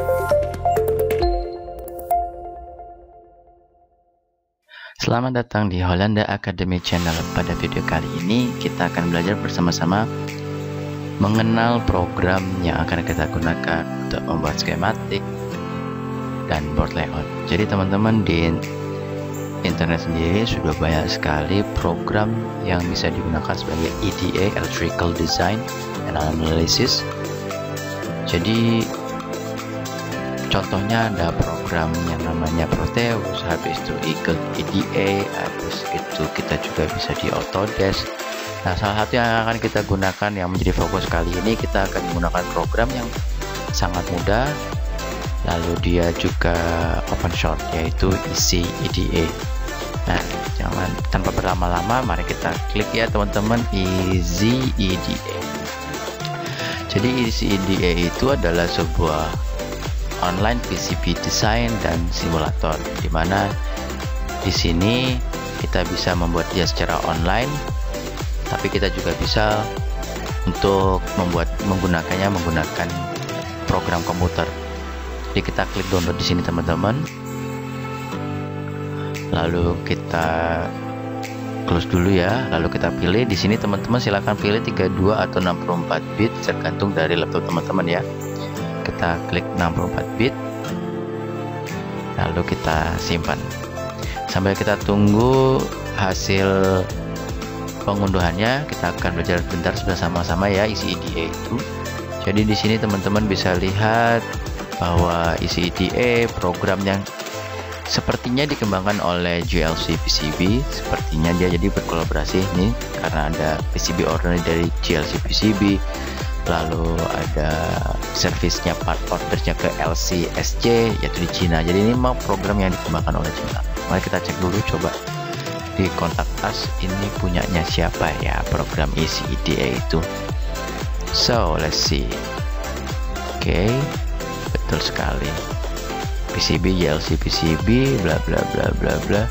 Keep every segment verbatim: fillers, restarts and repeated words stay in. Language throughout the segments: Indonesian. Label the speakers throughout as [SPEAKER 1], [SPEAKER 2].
[SPEAKER 1] Selamat datang di Holanda Academy Channel. Pada video kali ini kita akan belajar bersama-sama mengenal program yang akan kita gunakan untuk membuat skematik dan board layout. Jadi teman-teman, di internet sendiri sudah banyak sekali program yang bisa digunakan sebagai E D A, Electrical Design and Analysis. Jadi contohnya ada program yang namanya Proteus, habis itu Eagle E D A, habis itu kita juga bisa di Autodesk. Nah, salah satu yang akan kita gunakan yang menjadi fokus kali ini, kita akan menggunakan program yang sangat mudah, lalu dia juga open source, yaitu Easy E D A. Nah, jangan tanpa berlama-lama, mari kita klik ya teman-teman, Easy E D A. Jadi Easy E D A itu adalah sebuah online P C B design dan simulator, di mana di sini kita bisa membuat dia secara online, tapi kita juga bisa untuk membuat menggunakannya menggunakan program komputer. Jadi kita klik download di sini teman-teman, lalu kita close dulu ya, lalu kita pilih di sini teman-teman, silahkan pilih tiga puluh dua atau enam puluh empat bit tergantung dari laptop teman-teman ya. Kita klik enam puluh empat bit, lalu kita simpan sambil kita tunggu hasil pengunduhannya. Kita akan belajar bentar bersama-sama ya Easy E D A itu. Jadi di sini teman-teman bisa lihat bahwa Easy E D A program yang sepertinya dikembangkan oleh J L C P C B, sepertinya dia jadi berkolaborasi nih karena ada P C B ordernya dari J L C P C B, lalu ada servisnya, part ordernya ke L C S C yaitu di Cina. Jadi ini memang program yang dikembangkan oleh Cina. Mari kita cek dulu, coba di kontak us ini punyanya siapa ya program Easy E D A itu. So let's see. Oke, okay, betul sekali, P C B J L C P C B bla bla bla bla bla.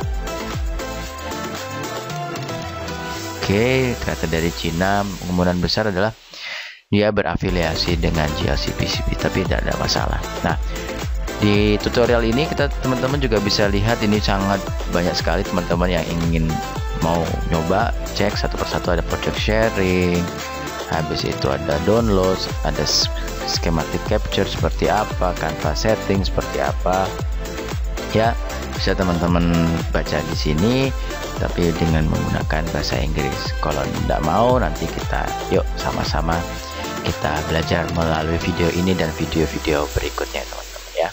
[SPEAKER 1] Oke, okay, ternyata dari Cina. Kemungkinan besar adalah dia berafiliasi dengan J L C P C B, tapi tidak ada masalah. Nah, di tutorial ini kita teman-teman juga bisa lihat ini sangat banyak sekali teman-teman yang ingin mau nyoba cek satu persatu. Ada project sharing, habis itu ada download, ada schematic capture seperti apa, canvas setting seperti apa ya, bisa teman-teman baca di sini tapi dengan menggunakan bahasa Inggris. Kalau tidak mau, nanti kita yuk sama-sama kita belajar melalui video ini dan video-video berikutnya teman-teman ya.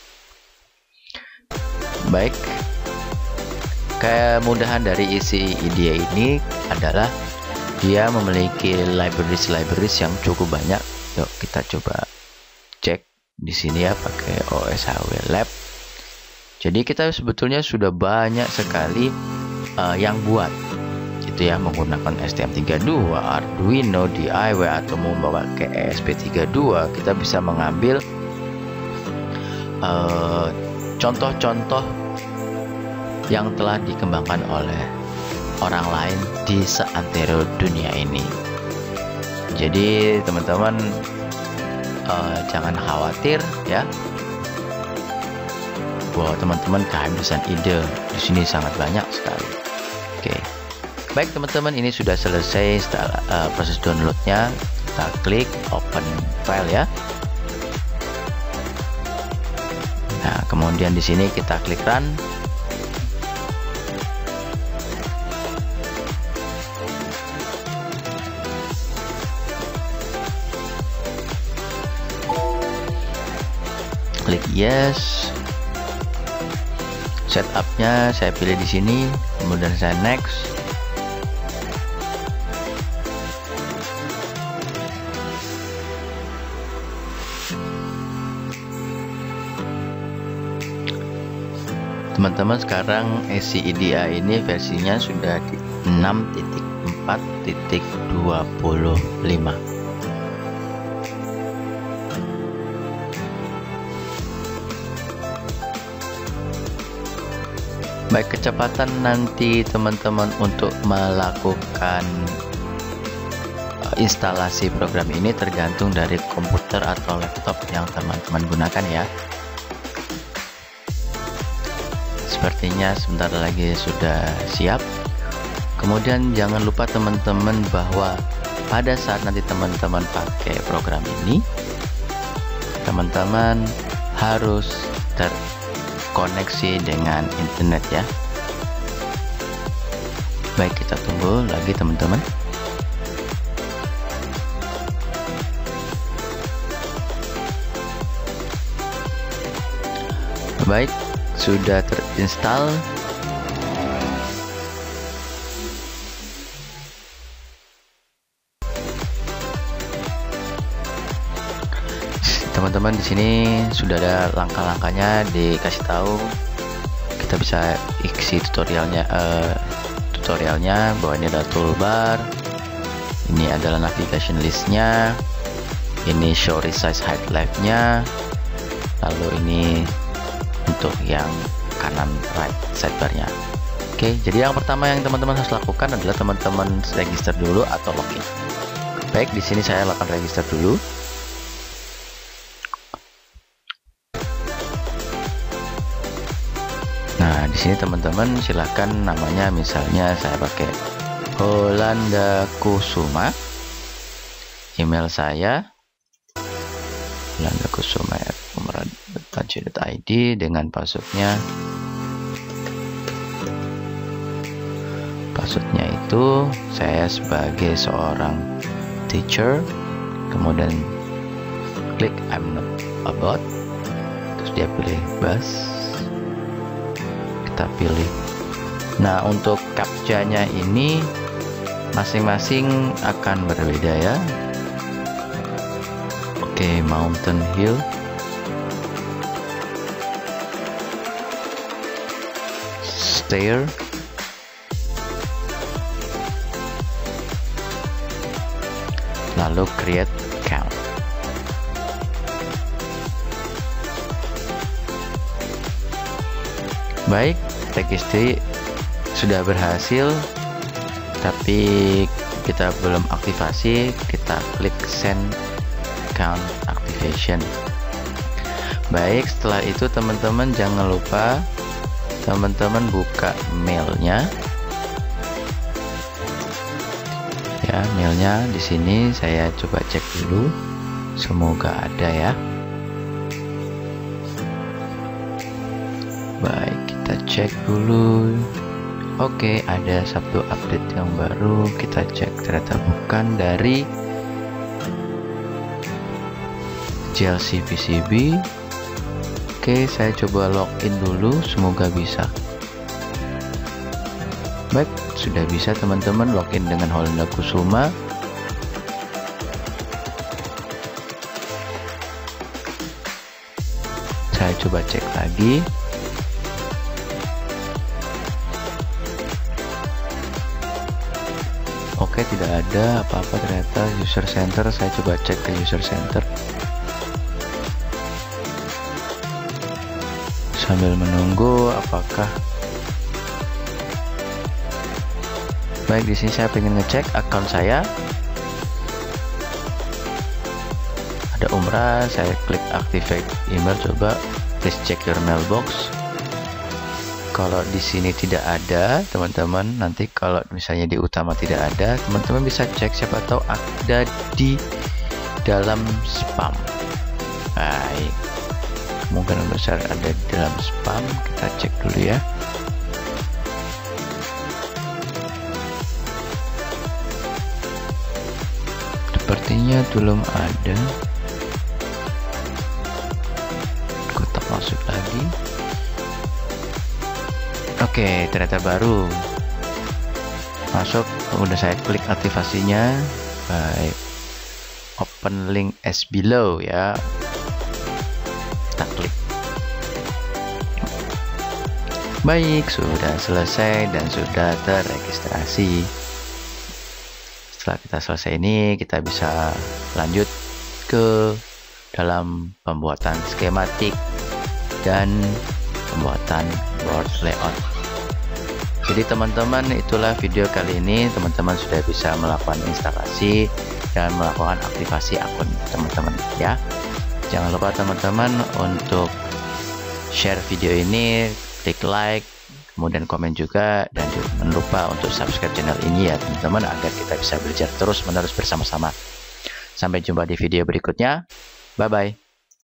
[SPEAKER 1] Baik, kemudahan dari Easy E D A ini adalah dia memiliki libraries-libraries yang cukup banyak. Yuk kita coba cek di sini ya pakai O S H W Lab. Jadi kita sebetulnya sudah banyak sekali uh, yang buat itu ya, menggunakan S T M tiga puluh dua, Arduino, D I Y, atau mau bawa ke E S P tiga puluh dua. Kita bisa mengambil contoh-contoh uh, yang telah dikembangkan oleh orang lain di seantero dunia ini. Jadi teman-teman uh, jangan khawatir ya, bahwa teman-teman kehabisan ide. Di sini sangat banyak sekali. Oke, okay. Baik teman-teman, ini sudah selesai setelah uh, proses downloadnya. Kita klik open file ya. Nah, kemudian di sini kita klik run. Klik yes. Setupnya saya pilih di sini, kemudian saya next. Teman-teman, sekarang Easy E D A ini versinya sudah di enam titik empat titik dua puluh lima. Baik, kecepatan nanti teman-teman untuk melakukan instalasi program ini tergantung dari komputer atau laptop yang teman-teman gunakan ya. Sepertinya sebentar lagi sudah siap. Kemudian jangan lupa teman-teman bahwa pada saat nanti teman-teman pakai program ini, teman-teman harus terkoneksi dengan internet ya. Baik, kita tunggu lagi teman-teman. Baik, sudah terinstall. Teman-teman, di sini sudah ada langkah-langkahnya dikasih tahu. Kita bisa isi tutorialnya uh, tutorialnya bahwa ini ada toolbar, ini adalah navigation listnya, ini show resize hide left-nya, lalu ini untuk yang kanan right sidebarnya. Oke, jadi yang pertama yang teman-teman harus lakukan adalah teman-teman register dulu atau login. Baik, di sini saya lakukan register dulu. Nah, di sini teman-teman silahkan namanya, misalnya saya pakai Holanda Kusuma. Email saya Holanda Kusuma ya I D dengan passwordnya passwordnya itu saya sebagai seorang teacher, kemudian klik I'm not a bot, terus dia pilih bus, kita pilih. Nah, untuk captcha-nya ini masing-masing akan berbeda ya. Oke, Mountain Hill. Stair, lalu create account. Baik, registrasi sudah berhasil, tapi kita belum aktifasi. Kita klik send account activation. Baik, setelah itu teman-teman jangan lupa teman-teman buka mailnya ya. Mailnya di sini saya coba cek dulu, semoga ada ya. Baik, kita cek dulu. Oke, ada satu update yang baru, kita cek, ternyata bukan dari J L C P C B. Oke, saya coba login dulu, semoga bisa. Baik, sudah bisa teman-teman login dengan Holanda Kusuma. Saya coba cek lagi. Oke, tidak ada apa-apa ternyata user center. Saya coba cek ke user center. Sambil menunggu apakah baik. Di sini saya pengen ngecek akun saya, ada Umrah. Saya klik activate email, coba please check your mailbox. Kalau di sini tidak ada teman-teman, nanti kalau misalnya di utama tidak ada, teman-teman bisa cek, siapa tahu ada di dalam spam. Baik, kemungkinan besar ada di dalam spam. Kita cek dulu ya. Sepertinya belum ada. Kotak masuk lagi. Oke, ternyata baru masuk. Udah saya klik aktivasinya. Baik, open link as below ya. Kita klik. Baik, sudah selesai dan sudah terregistrasi. Setelah kita selesai ini, kita bisa lanjut ke dalam pembuatan skematik dan pembuatan board layout. Jadi teman-teman, itulah video kali ini. Teman-teman sudah bisa melakukan instalasi dan melakukan aktivasi akun teman-teman ya. Jangan lupa teman-teman untuk share video ini, klik like, kemudian komen juga, dan jangan lupa untuk subscribe channel ini ya teman-teman, agar kita bisa belajar terus menerus bersama-sama. Sampai jumpa di video berikutnya. Bye bye.